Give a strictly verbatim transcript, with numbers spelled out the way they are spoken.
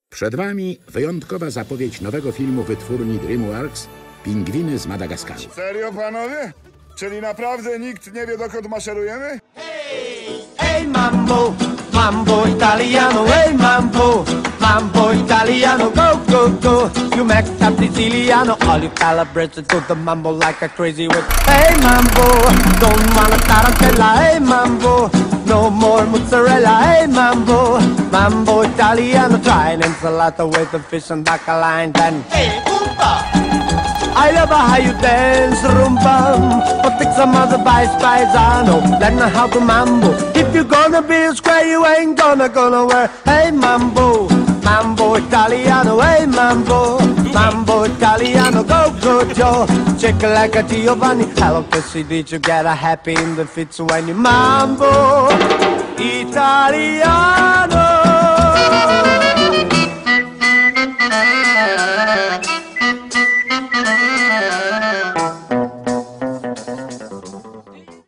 Przed wami wyjątkowa zapowiedź nowego filmu wytwórni DreamWorks Pingwiny z Madagaskaru. Serio, panowie? Czyli naprawdę nikt nie wie, dokąd maszerujemy? Hey mambo, mambo italiano, hey mambo, mambo italiano, go, go, go. You make up Siciliano, all you calabrese do the mambo like a crazy with. Hey mambo, don't wanna tarantella, hey mambo, no more mozzarella, hey mambo, mambo italiano, try an ensalata with the fish and bacala and then. Hey, oompa! I love how you dance, rumba. But take some other bites, paisano. Learn how to mambo. If you're gonna be a square, you ain't gonna gonna wear. Hey mambo, mambo italiano. Hey mambo, mambo italiano. Go, go, Joe. Check it like a Giovanni. Hello, Kissy, did you get a happy in the fits when you mambo italiano?